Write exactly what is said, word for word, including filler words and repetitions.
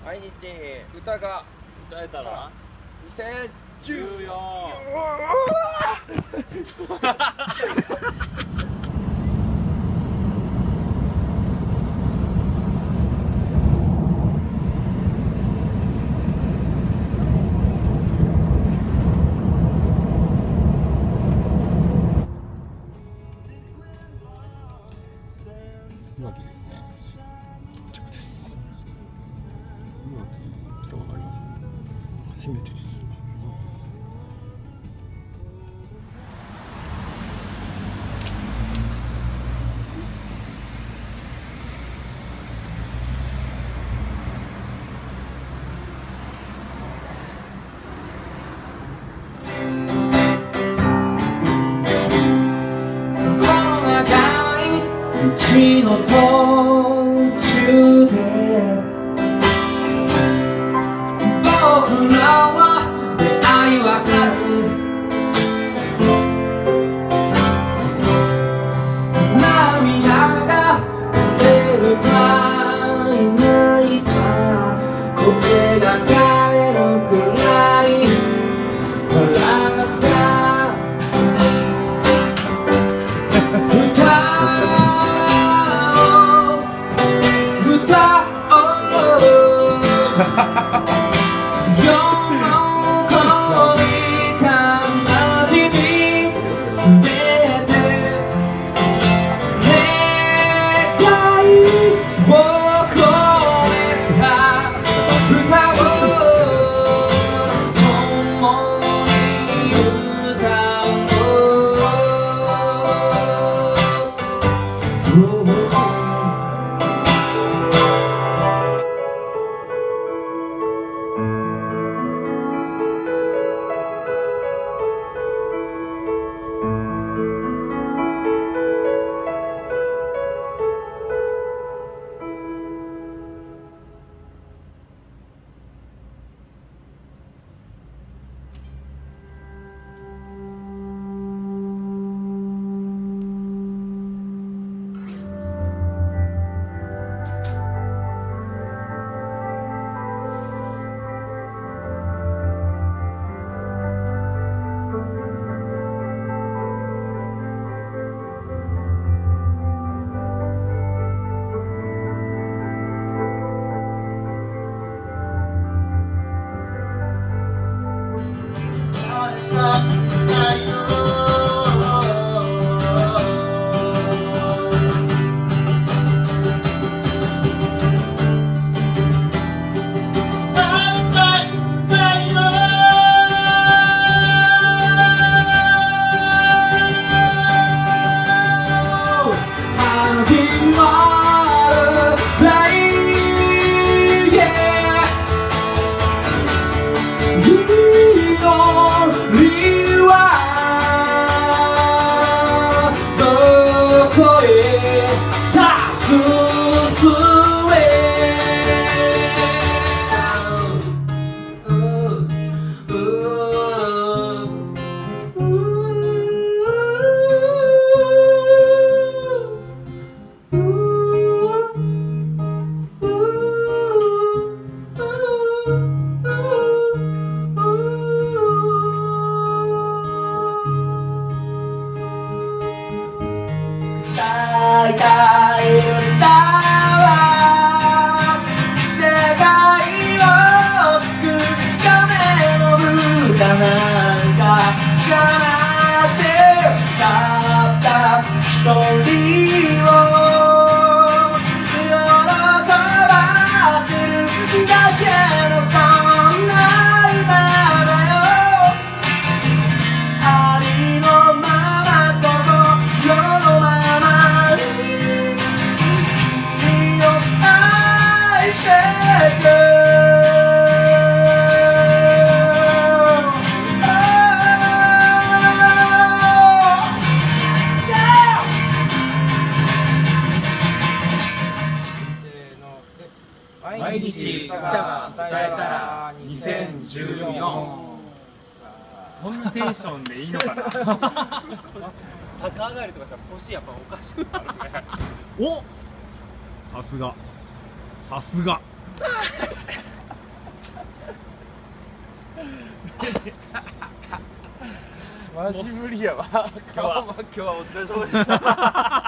毎日歌が歌えたらにせんじゅうよん。 いわきですね。到着です。いわき来たことあります？初めてです。そうですね。 道の途中で僕らは出会い別れ涙が出るかいないか声が枯れるくらい笑った歌毎日歌が歌えたらにせんじゅうよん。 そんなテンションでいいのかな。 逆上がりとかさ、腰やっぱおかしくなるね。 お、さすがさすがマジ無理やわ。今日は今日はお疲れ様でした